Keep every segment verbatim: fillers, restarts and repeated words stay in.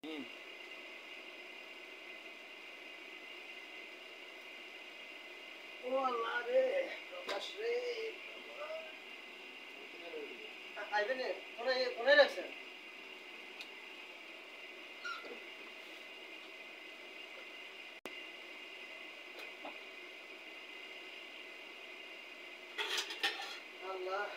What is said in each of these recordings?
হুম। ও আল্লাহ রে, প্রকাশ রে, আইবেন কোনে কোনে রাখছেন? আল্লাহ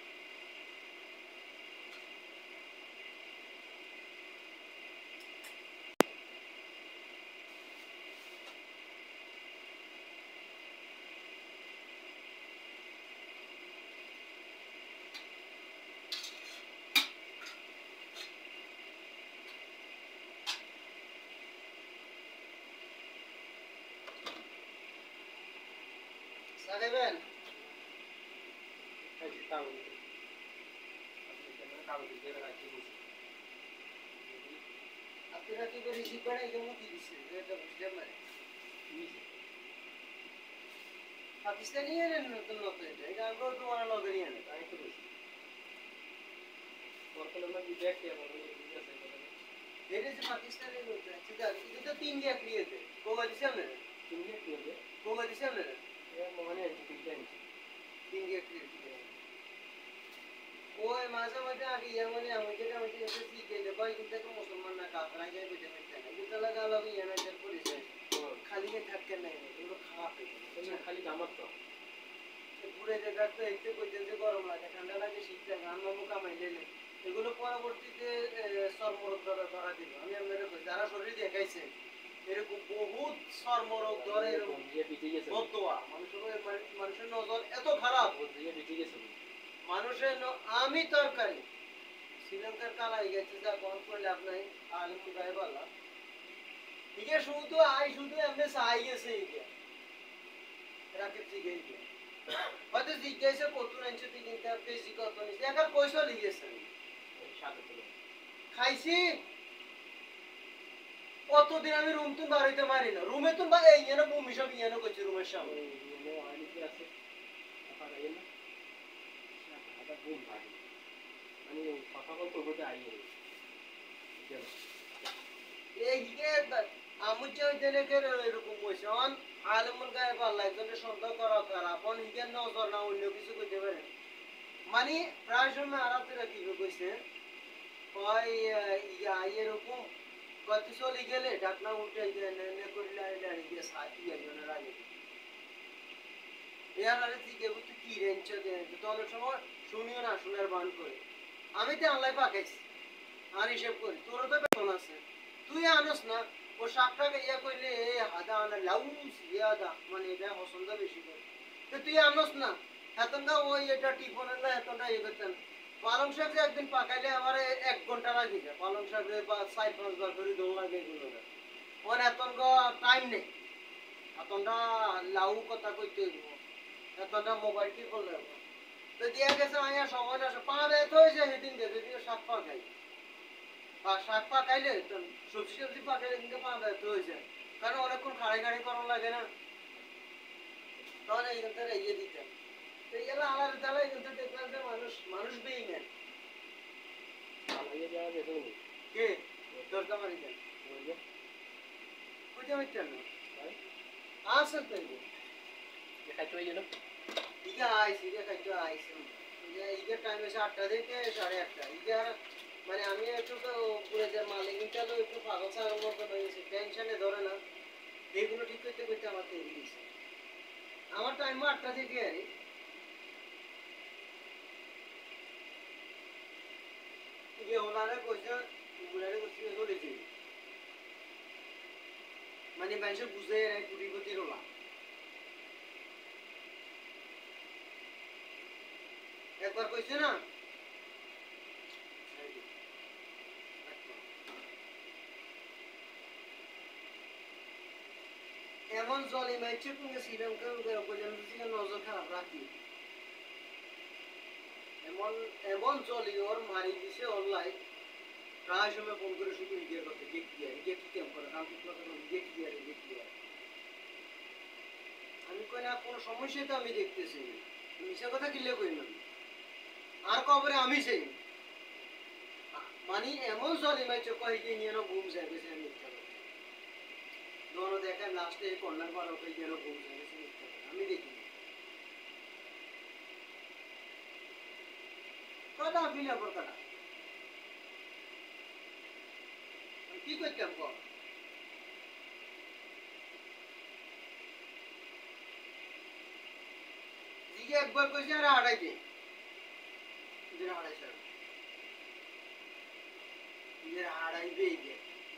সাগাইবেন আপনারা কি করে রিসিভ করে এই জন্য কি দিচ্ছে এটা বুঝলাম না পাকিস্তানি এর নতুন নতুন এটা এটা আমরা তো ওরা লগে নিয়ে আনে আমি তো বলছি বর্তমানে আমরা বিদেশ থেকে আমাদের বিদেশ থেকে এটা যে পাকিস্তানি বলতে সেটা এটা তো তিন গিয়া ক্রিয়েতে কোগা দিছে না তিন গিয়ে ক্রিয়েতে কোগা দিছে না এর মানে আছে তিন গিয়ে আছে তিন গিয়া ক্রিয়েতে ওই মাঝে মাঝে আগে ইয়া মানে আমি যেটা আমি যেটা শিখে দেব কিন্তু তো মুসলমান না কাফরা যায় বুঝতে পারছেন না কিন্তু লাগা লাগা ইয়া না জেল পরিছে খালি কে থাকতে নাই এগুলো খারাপ হয়ে গেছে খালি জামাত তো পুরে জায়গা তো একটু পর্যন্ত গরম লাগে ঠান্ডা লাগে শীত লাগে আমরা মুখা মাইলে এগুলো পরবর্তীতে সরমরক ধরা ধরা দিল আমি আপনাদের যারা শরীর দেখাইছে এরকম বহুত সরমরক ধরে এরকম বদোয়া মানুষের মানুষের নজর এত খারাপ মানুষের আমি তরকারি শ্রীলঙ্কার কালাই গেছে যা কোন করলে আপনার আলম গায়ে বলা ইগে শুধু আই শুধু এমনি সাই গেছে ইগে রাকেট জি গেছে হয়তো জিজ্ঞাসা কত আনছে তুই কিন্তু বেশি কত নিছে একা পয়সা লিখেছে খাইছি কতদিন আমি রুম তুন বাড়িতে মারি না রুমে তুন বা এই এনে বমি সব ইয়েনে করছে রুমের সামনে আছে আদা বুম ভাই আমি কথা বলতে বলতে আইয়ে এই যে আমু যে জেনেকে এরকম হইছে অন আলমুল গায়ে পাল্লা একজনের সন্দেহ করা খারাপ অন হিগের নজর না অন্য কিছু করতে পারে মানে প্রায় সময় আরাতেরা কি কইছে ওই ইয়া এরকম কত চলে গেলে ডাকনা উঠে নে করিলে আইলে আর গিয়ে সাথী একজনের আগে এর আরে দিকে তুই কি রেঞ্চ দে তো অনেক সময় শুনিও না শোনার বান করে আমি তো আল্লাহ পাকাইছি আর হিসাব করি তোর তো বেতন আছে তুই আনস না ও শাকটাকে ইয়া কইলে এ হাদা আনা লাউস ইয়াদা মানে এটা পছন্দ বেশি করে তো তুই আনস না এতটা ওই এটা টিফনের না এতটা ইয়ে করতেন পালং শাক যে একদিন পাকাইলে আমার এক ঘন্টা লাগে যায় পালং শাক বা চার পাঁচ বার করে দোল লাগে এগুলো ওর এতটা টাইম নেই এতটা লাউ কথা কইতে হইব এতটা মোবাইল কি করলে তো দিয়া গেছে আয়া সময় না পা ব্যথ হয়েছে সেদিন গেছে যদি শাক পাকাই বা শাক পাকাইলে সবজি সবজি পাকাইলে কিন্তু পা ব্যথ হয়েছে কারণ অনেকক্ষণ খাড়াই খাড়াই করানো লাগে না তখন এইখান থেকে ইয়ে দিতেন তো এগুলো আলাদা তাহলে এখান থেকে দেখলাম যে মানুষ মানুষ বেইমেন কে দরকার মারি দেন বুঝতে পারছেন না আসেন তো খাইতে হয়ে গেল ইগা আইসি ইগা খাইতে আইসি ইগা ইগা টাইম এসে আটটা থেকে সাড়ে আটটা ইগা মানে আমি একটু তো পুরো যে মালিকটা তো একটু পাগল ছাগল মতো হয়ে গেছে টেনশনে ধরে না এইগুলো ঠিক করতে করতে আমার তৈরি গেছে আমার টাইম আটটা থেকে আরে ইগে ওনারে কইছে ওনারে কইছে চলে যাই মানে মানুষ বুঝে কুড়ি কোটি রোলা একবার কইছে না এমন জলে মাইছে তুমি শ্রীলঙ্কার উপজেলা নজর খারাপ রাখি এমন এমন জলি ওর মারি দিছে অনলাই প্রায় সময় ফোন করে শুধু নিজের কথা গেট দিয়ে গেট কি কেমন করে কাল কিছু কথা গেট দিয়ে গেট দিয়ে আমি কই না কোনো সমস্যা তো আমি দেখতেছি মিশা কথা কিলে কই না আর কবরে আমি সেই মানে এমন জলিমাই চোখ হইতে নিয়ে ঘুম যায় গেছে মিথ্যা কথা দোনো দেখেন লাস্টে কন্যার পর ওকে যেন ঘুম যায় গেছে মিথ্যা কথা আমি দেখি কটা বিনা পর কটা কি করতাম কর দিকে একবার কইছে আর আড়াইতে দিন আড়াই স্যার দিন আড়াইবে যে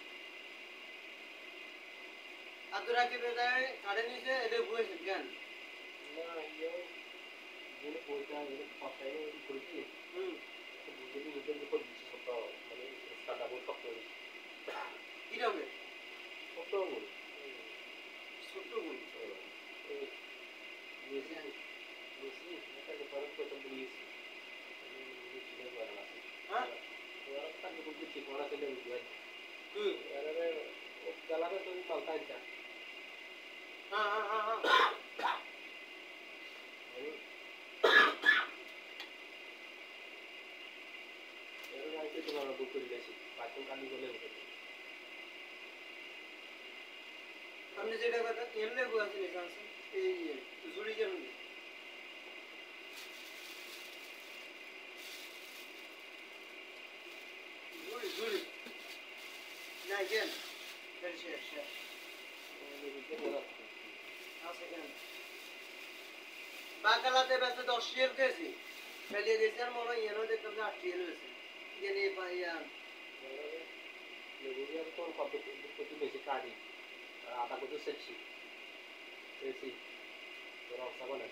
আদরা কি বেদায় কাড়ে নিছে এদের বুয়েছে জ্ঞান না ইয়ে যেন বইটা যেন পাশায় ওই করেছি হুম বুঝে দিয়ে নিজের উপর দিচ্ছে সব মানে স্টার্ট আপ শক্ত হয়েছে কি হবে শক্ত বলি ছোট্ট বই মেসি মেসি একটা ডিফারেন্স করতে বলিয়েছি আমি চিনে পারা না হ্যাঁ ওরা তাকে বলতে ঠিকানা চলে বুঝাই হুম এরারে ও গালাতে তো মালটা আনছা হ্যাঁ হ্যাঁ হ্যাঁ হ্যাঁ মানে এরা আইতে তোমার বুক করে দিয়েছি বাথরুম খালি বলে উঠে আপনি যেটা কথা এমনি বুঝাতে নিয়েছেন এই জুড়ি কেমন জুড়ি জুড়ি না কেন শেষ শেষ আছে কেন বাকালাতে বেঁচে দশ টিয়ার কেজি ফেলিয়ে দিয়েছে আর মনে হয় এনে দেখতাম যে আট টিয়ার হয়েছে জেনে পাইয়া লেবুরিয়ার তো কত কত বেশি কাটি আর আধা কত সেচছি বেশি তোর অবস্থা বলে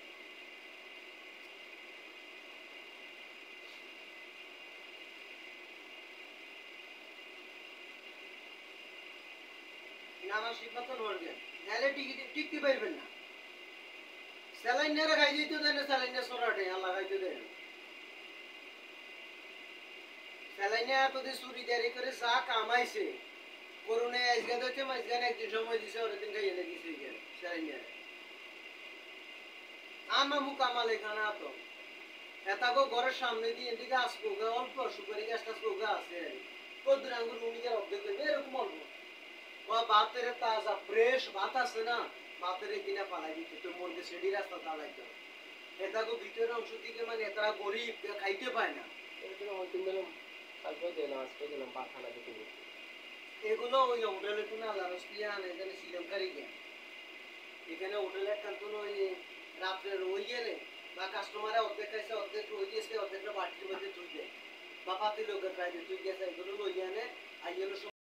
নানা সিদ্ধান্ত নড়বেন নাহলে টিকিট টিকতে পারবেন না স্যালাইন নেড়ে খাই যেত দেন স্যালাইন সরাটে আল্লাহ খাইতে দেন স্যালাইনে এতদিন চুরি দেরি করে যা কামাইছে করোনা আজকে হচ্ছে মাঝখানে একদিন সময় দিছে ওর দিন খাইয়ে লেগেছে স্যালাইন নেড়ে আমার মুখ কামাল এখানে তো এতাগো ঘরের সামনে দিয়ে এদিকে আসবো অল্প সুপারি গাছটা সোগা আছে কদ্দুর আঙ্গুর উনিকে অর্ধেক করবে এরকম অল্প বা ভাতের তাজা ফ্রেশ ভাত আছে না ভাতের কিনা পালাই দিতে তো মধ্যে সেডি রাস্তা তালাইতে এটাকে ভিতরের অংশ থেকে মানে এরা গরিব খাইতে পায় না এরকম হয়তো দিলাম কালকে দিলাম আজকে দিলাম পাখানা দিতে এগুলো ওই হোটেলে কোনো আল্লাহ রসপিয়া আনে এখানে শ্রীলঙ্কারই জ্ঞান এখানে হোটেলে একখান ওই রাত্রে রই গেলে বা কাস্টমারে অর্ধেক খাইছে অর্ধেক রই গেছে অর্ধেকটা বাটির মধ্যে তুই দেয় বা পাতি লোকের খাইছে তুই গেছে এগুলো লই আনে আইয়েলো